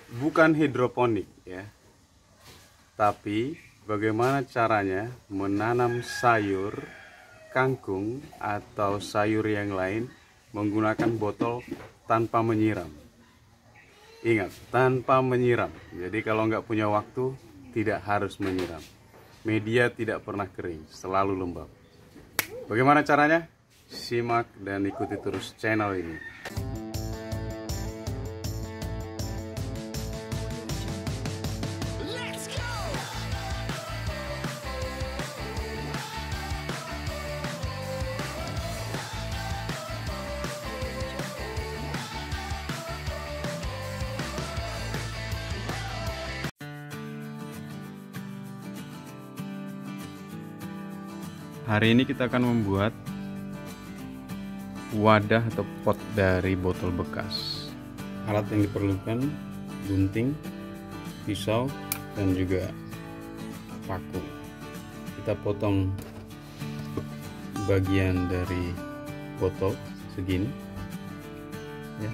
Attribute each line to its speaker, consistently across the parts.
Speaker 1: bukan hidroponik ya, tapi bagaimana caranya menanam sayur, kangkung atau sayur yang lain menggunakan botol tanpa menyiram. Ingat, tanpa menyiram. Jadi kalau nggak punya waktu, tidak harus menyiram. Media tidak pernah kering, selalu lembab. Bagaimana caranya? Simak dan ikuti terus channel ini. Hari ini kita akan membuat wadah atau pot dari botol bekas. Alat yang diperlukan gunting, pisau, dan juga paku. Kita potong bagian dari botol segini ya.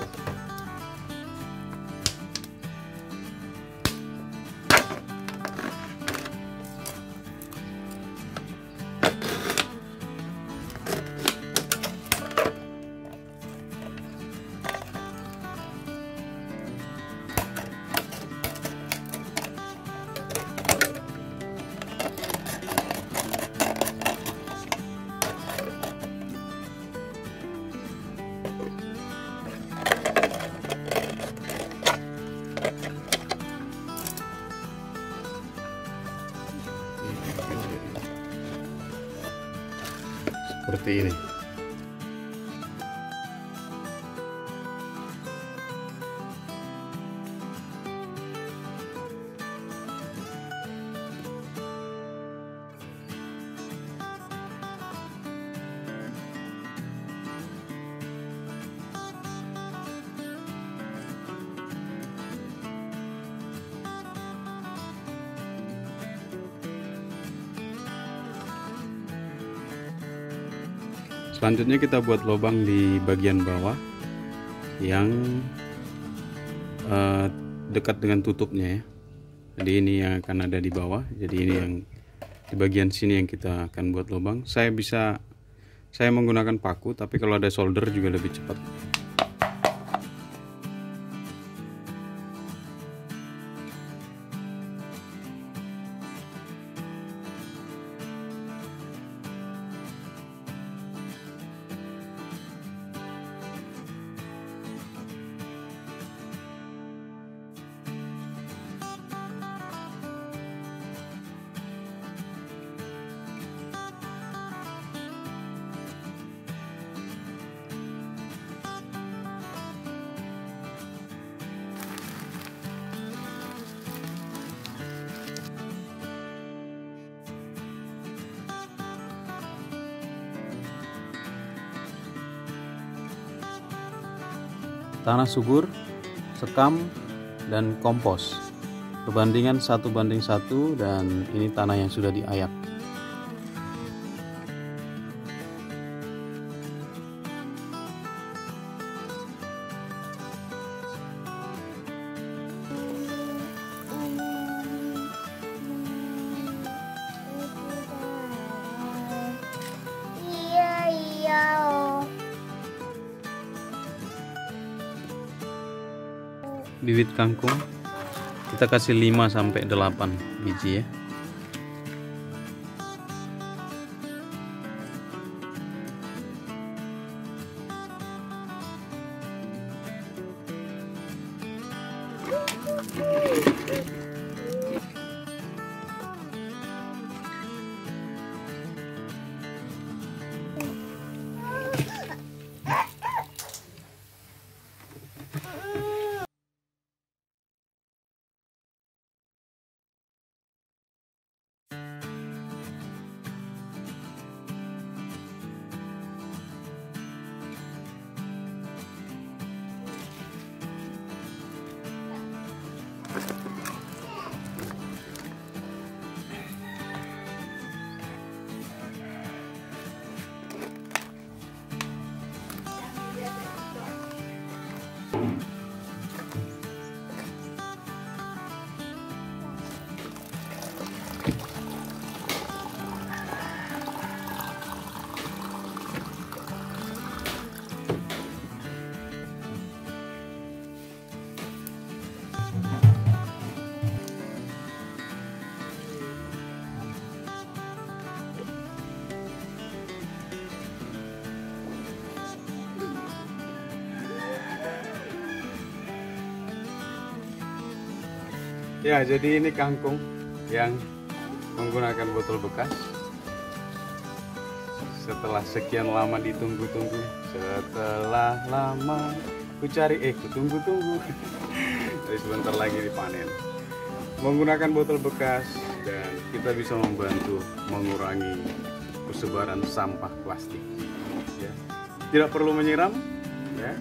Speaker 1: Seperti ini. Selanjutnya kita buat lubang di bagian bawah yang dekat dengan tutupnya ya. Jadi ini yang akan ada di bawah. Jadi ini yang di bagian sini yang kita akan buat lubang. Saya menggunakan paku, tapi kalau ada solder juga lebih cepat. Tanah subur, sekam, dan kompos. Perbandingan 1:1 dan ini tanah yang sudah diayak. Bibit kangkung kita kasih 5-8 biji ya. Ya, jadi ini kangkung yang menggunakan botol bekas. Setelah sekian lama ditunggu-tunggu, setelah lama ku cari, ku tunggu-tunggu. Jadi sebentar lagi dipanen. Menggunakan botol bekas dan kita bisa membantu mengurangi persebaran sampah plastik. Ya. Tidak perlu menyiram, ya.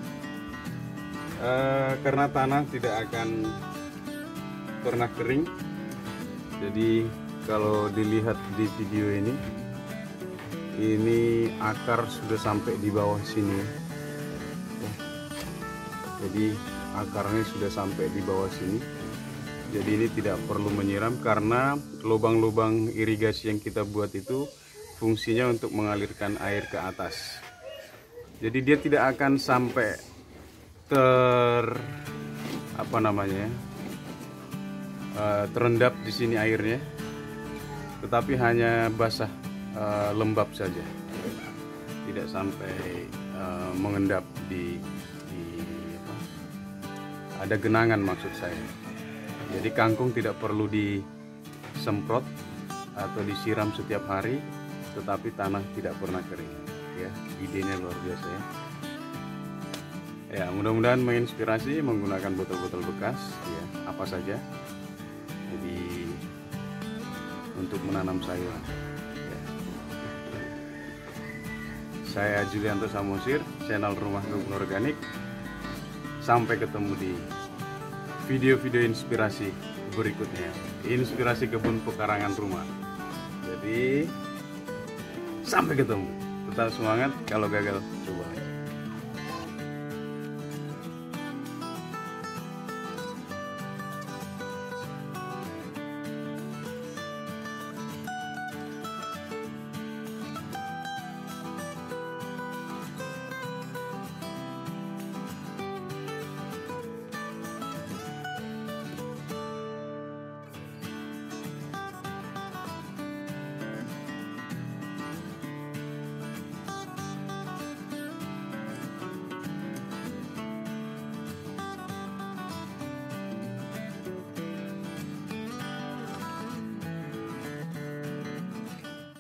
Speaker 1: Karena tanah tidak akan pernah kering. Jadi kalau dilihat di video ini akar sudah sampai di bawah sini ya. Jadi akarnya sudah sampai di bawah sini. Jadi ini tidak perlu menyiram karena lubang-lubang irigasi yang kita buat itu fungsinya untuk mengalirkan air ke atas. Jadi dia tidak akan sampai terendap di sini airnya, tetapi hanya basah, lembab saja, tidak sampai mengendap ada genangan maksud saya. Jadi kangkung tidak perlu disemprot atau disiram setiap hari, tetapi tanah tidak pernah kering. Ya, idenya luar biasa ya. Ya, mudah-mudahan menginspirasi menggunakan botol-botol bekas, ya, apa saja. Jadi untuk menanam sayuran. Ya. Saya Julianto Samosir, channel Rumah Kebun Organik. Sampai ketemu di video-video inspirasi berikutnya. Inspirasi kebun pekarangan rumah. Jadi sampai ketemu. Tetap semangat, kalau gagal coba